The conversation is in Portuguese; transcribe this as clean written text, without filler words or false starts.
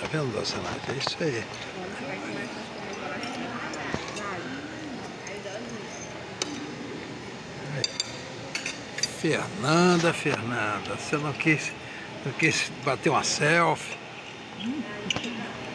vendo, Dona Nádia? É isso aí. Fernanda, você não quis bater uma selfie?